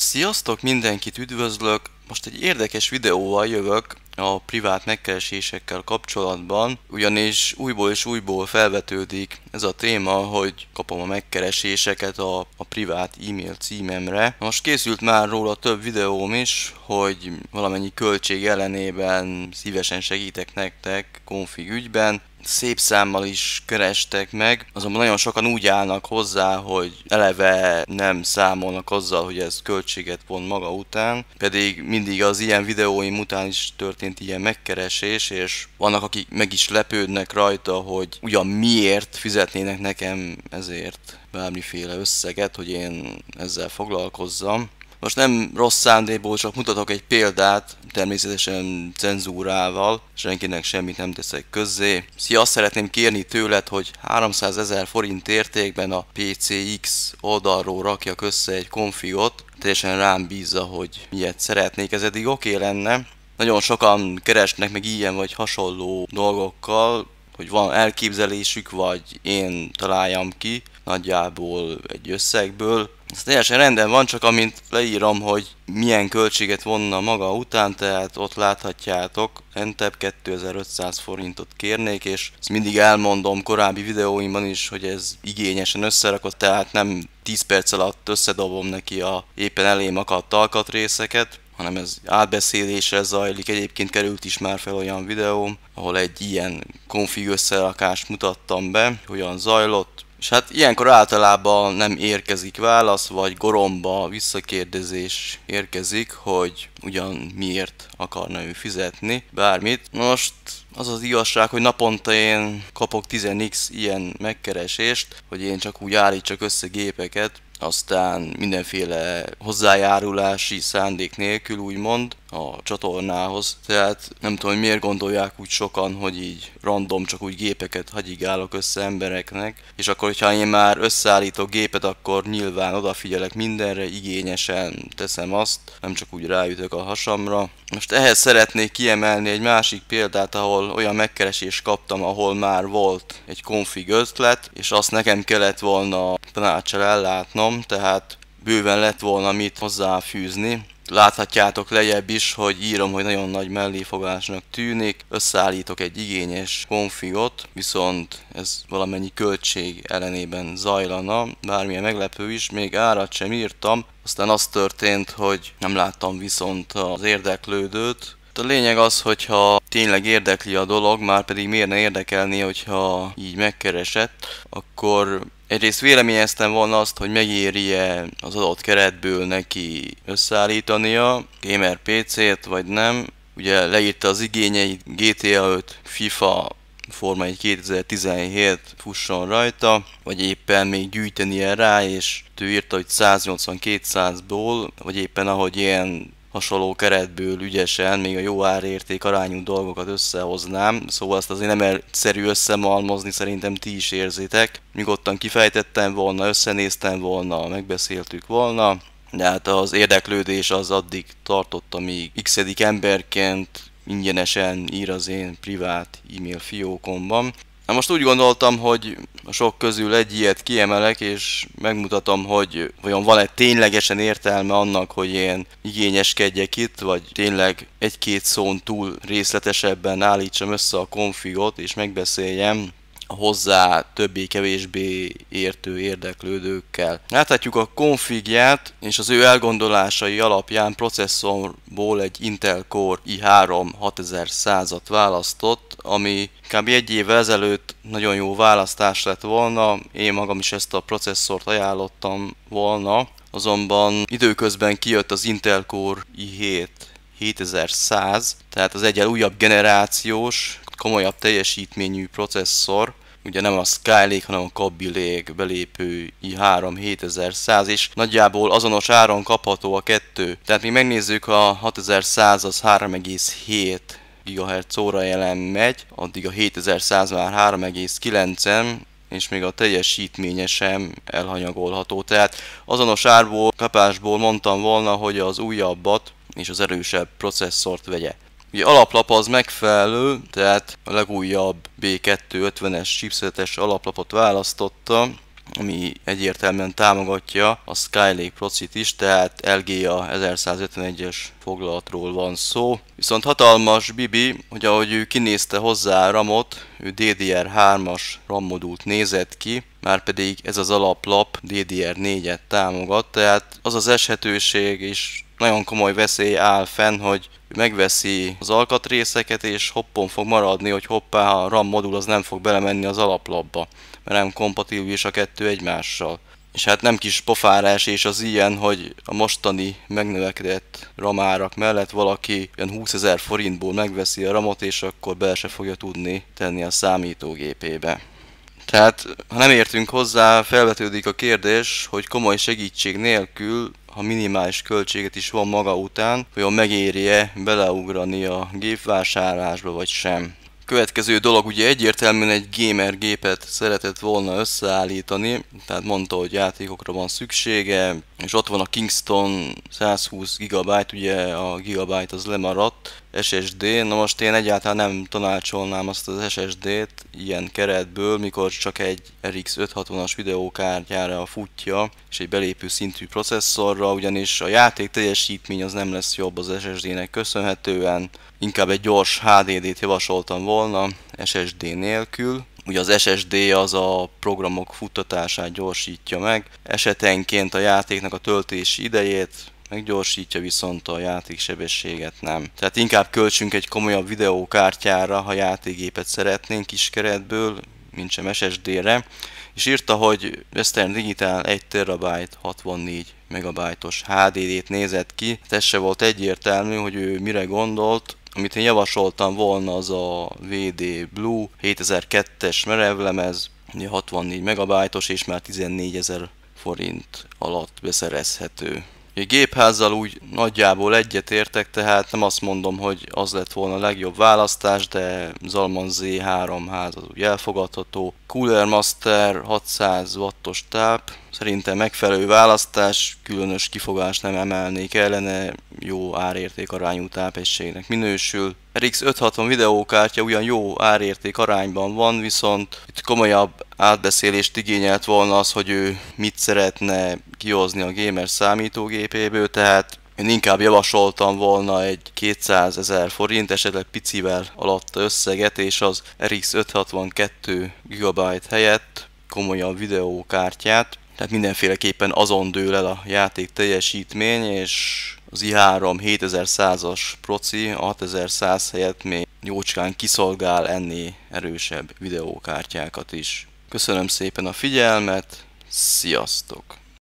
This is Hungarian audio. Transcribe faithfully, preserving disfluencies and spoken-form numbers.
Sziasztok, mindenkit üdvözlök! Most egy érdekes videóval jövök a privát megkeresésekkel kapcsolatban, ugyanis újból és újból felvetődik ez a téma, hogy kapom a megkereséseket a, a privát e-mail címemre. Most készült már róla több videóm is, hogy valamennyi költség ellenében szívesen segítek nektek config ügyben. Szép számmal is kerestek meg, azonban nagyon sokan úgy állnak hozzá, hogy eleve nem számolnak azzal, hogy ez költséget von maga után, pedig mindig az ilyen videóim után is történt ilyen megkeresés, és vannak, akik meg is lepődnek rajta, hogy ugyan miért fizetnének nekem ezért bármiféle összeget, hogy én ezzel foglalkozzam. Most nem rossz szándékból, csak mutatok egy példát, természetesen cenzúrával, senkinek semmit nem teszek közzé. Szia, azt szeretném kérni tőled, hogy háromszázezer forint értékben a pé cé iksz oldalról rakjak össze egy configot, teljesen rám bízza, hogy miért szeretnék, ez eddig oké okay lenne. Nagyon sokan keresnek meg ilyen vagy hasonló dolgokkal, hogy van elképzelésük, vagy én találjam ki nagyjából egy összegből. Ez teljesen rendben van, csak amint leírom, hogy milyen költséget vonna maga után, tehát ott láthatjátok, entebb kétezer-ötszáz forintot kérnék, és ezt mindig elmondom korábbi videóimban is, hogy ez igényesen összerakott, tehát nem tíz perc alatt összedobom neki a éppen elém akadt alkatrészeket, hanem ez átbeszéléssel zajlik. Egyébként került is már fel olyan videóm, ahol egy ilyen config összerakást mutattam be, hogyan zajlott. És hát ilyenkor általában nem érkezik válasz, vagy goromba visszakérdezés érkezik, hogy ugyan miért akarna ő fizetni bármit. Most az az igazság, hogy naponta én kapok tíz x ilyen megkeresést, hogy én csak úgy állítsak össze gépeket, aztán mindenféle hozzájárulási szándék nélkül úgymond a csatornához. Tehát nem tudom, hogy miért gondolják úgy sokan, hogy így random csak úgy gépeket hagyigálok össze embereknek, és akkor, hogyha én már összeállítok gépet, akkor nyilván odafigyelek mindenre, igényesen teszem azt, nem csak úgy ráütök a hasamra. Most ehhez szeretnék kiemelni egy másik példát, ahol olyan megkeresést kaptam, ahol már volt egy config ötlet, és azt nekem kellett volna tanáccsal ellátnom, tehát bőven lett volna mit hozzáfűzni. Láthatjátok lejjebb is, hogy írom, hogy nagyon nagy melléfogásnak tűnik, összeállítok egy igényes configot, viszont ez valamennyi költség ellenében zajlana, bármilyen meglepő is, még árat sem írtam, aztán az történt, hogy nem láttam viszont az érdeklődőt. A lényeg az, hogyha tényleg érdekli a dolog, már pedig miért ne érdekelni, hogyha így megkeresett, akkor egyrészt véleményeztem volna azt, hogy megéri-e az adott keretből neki összeállítania gamer pé cét, vagy nem. Ugye leírta az igényeit, gé té á öt, FIFA, Forma egy kétezer-tizenhét fusson rajta, vagy éppen még gyűjtenie rá, és ő írta, hogy száznyolcvan-kétszázból, vagy éppen ahogy ilyen hasonló keretből ügyesen még a jó árérték arányú dolgokat összehoznám, szóval azt azért nem egyszerű összemalmozni, szerintem ti is érzitek. Nyugodtan kifejtettem volna, összenéztem volna, megbeszéltük volna, de hát az érdeklődés az addig tartott, amíg x-edik emberként ingyenesen ír az én privát e-mail fiókomban. Na most úgy gondoltam, hogy a sok közül egy ilyet kiemelek, és megmutatom, hogy vajon van-e ténylegesen értelme annak, hogy én igényeskedjek itt, vagy tényleg egy-két szón túl részletesebben állítsam össze a configot, és megbeszéljem a hozzá többé-kevésbé értő érdeklődőkkel. Láthatjuk a configját, és az ő elgondolásai alapján processzorból egy Intel Core i három hatezerszázat választott, ami kb. Egy évvel ezelőtt nagyon jó választás lett volna, én magam is ezt a processzort ajánlottam volna, azonban időközben kijött az Intel Core i hét hétezer-száz, tehát az egyel újabb generációs, komolyabb teljesítményű processzor, ugye nem a Skylake, hanem a Kaby Lake belépő i három hétezer-száz, és nagyjából azonos áron kapható a kettő. Tehát mi megnézzük, a hatezerszáz az három egész hét gigahertz órajelen megy, addig a hétezer-száz már három egész kilencen, és még a teljesítménye sem elhanyagolható. Tehát azonos árból, kapásból mondtam volna, hogy az újabbat és az erősebb processzort vegye. Ugye alaplap az megfelelő, tehát a legújabb bé kétszázötvenes chipsetes alaplapot választotta, ami egyértelműen támogatja a Skylake procit is, tehát el gé á ezerszázötvenegyes foglalatról van szó. Viszont hatalmas bibi, hogy ahogy ő kinézte hozzá a ramot, ő dé dé er hármas RAM modult nézett ki, márpedig ez az alaplap dé dé er négyet támogat, tehát az az eshetőség és nagyon komoly veszély áll fenn, hogy megveszi az alkatrészeket és hoppon fog maradni, hogy hoppá, a RAM modul az nem fog belemenni az alaplapba, mert nem kompatibilis a kettő egymással. És hát nem kis pofárás és az ilyen, hogy a mostani megnövekedett RAM árak mellett valaki olyan húszezer forintból megveszi a ramot, és akkor bele se fogja tudni tenni a számítógépébe. Tehát, ha nem értünk hozzá, felvetődik a kérdés, hogy komoly segítség nélkül, ha minimális költséget is van maga után, vajon megéri-e beleugrani a gépvásárlásba vagy sem. Következő dolog, ugye egyértelműen egy gamer gépet szeretett volna összeállítani, tehát mondta, hogy játékokra van szüksége, és ott van a Kingston százhúsz gigabyte, ugye a gigabyte az lemaradt, es es dé, na most én egyáltalán nem tanácsolnám azt az es es dét ilyen keretből, mikor csak egy er iksz ötszázhatvanas videókártyára futja, és egy belépő szintű processzorra, ugyanis a játék teljesítmény az nem lesz jobb az es es dének köszönhetően, inkább egy gyors há dé dét javasoltam volna es es dé nélkül. Ugye az es es dé az a programok futtatását gyorsítja meg, esetenként a játéknak a töltési idejét meggyorsítja, viszont a játéksebességet nem. Tehát inkább költsünk egy komolyabb videókártyára, ha játékgépet szeretnénk kis keretből, mint sem es es dére. És írta, hogy Western Digital egy terabyte hatvannégy megabájtos há dé dét nézett ki. Ez se volt egyértelmű, hogy ő mire gondolt. Amit én javasoltam volna, az a vé dé Blue hétezer-kettes merevlemez, hatvannégy megabájtos és már tizennégyezer forint alatt beszerezhető. A gépházzal úgy nagyjából egyetértek, tehát nem azt mondom, hogy az lett volna a legjobb választás, de Zalman zé három ház az úgy elfogadható. Cooler Master hatszáz wattos táp, szerintem megfelelő választás, különös kifogást nem emelnék ellene, jó árérték arányú tápegységnek minősül. er iksz ötszázhatvan videókártya ugyan jó árérték arányban van, viszont itt komolyabb átbeszélést igényelt volna az, hogy ő mit szeretne kihozni a gamer számítógépéből, tehát én inkább javasoltam volna egy kétszázezer forint, esetleg picivel alatta összeget, és az er iksz ötszázhatvankettő gigabyte helyett komolyabb videókártyát. Tehát mindenféleképpen azon dől el a játék teljesítmény, és az i három hétezerszázas proci a hatezer-száz helyett még jócskán kiszolgál ennél erősebb videókártyákat is. Köszönöm szépen a figyelmet, sziasztok!